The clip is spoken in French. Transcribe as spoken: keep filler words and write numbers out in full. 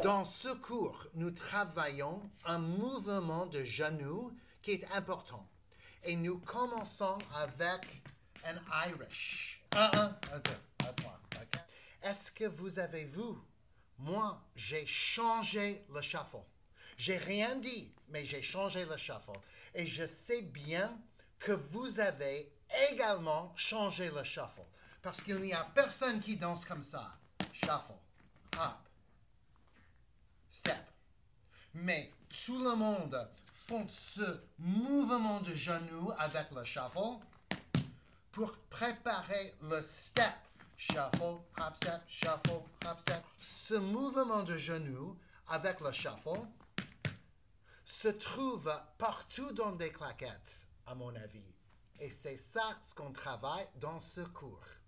Dans ce cours, nous travaillons un mouvement de genoux qui est important. Et nous commençons avec un Irish. Un, un, un, deux, un, trois. Okay? Est-ce que vous avez vu? Moi, j'ai changé le shuffle. J'ai rien dit, mais j'ai changé le shuffle. Et je sais bien que vous avez également changé le shuffle. Parce qu'il n'y a personne qui danse comme ça. Shuffle, hop, step. Mais tout le monde fait ce mouvement de genou avec le shuffle pour préparer le step. Shuffle, hop, step, shuffle, hop, step. Ce mouvement de genou avec le shuffle se trouve partout dans des claquettes, à mon avis. Et c'est ça ce qu'on travaille dans ce cours.